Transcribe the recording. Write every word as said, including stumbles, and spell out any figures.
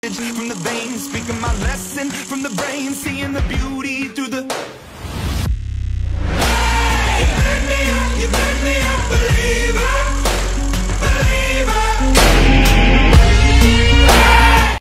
From the veins, speaking my lesson from the brain, seeing the beauty